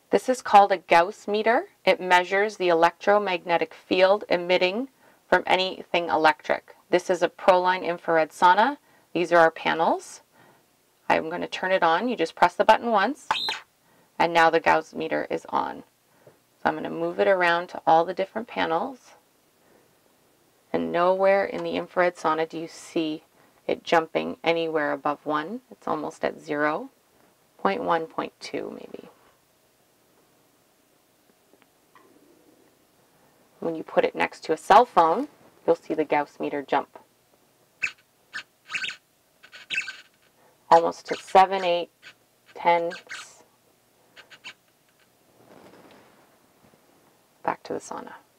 This is called a Gauss meter. It measures the electromagnetic field emitting from anything electric. This is a ProLine Infrared Sauna. These are our panels. I'm going to turn it on. You just press the button once, and now the Gauss meter is on. So I'm going to move it around to all the different panels, and nowhere in the infrared sauna do you see it jumping anywhere above 1. It's almost at 0, 0.1, 0.2 maybe. When you put it next to a cell phone, you'll see the Gauss meter jump. Almost to 7, 8, 10. Back to the sauna.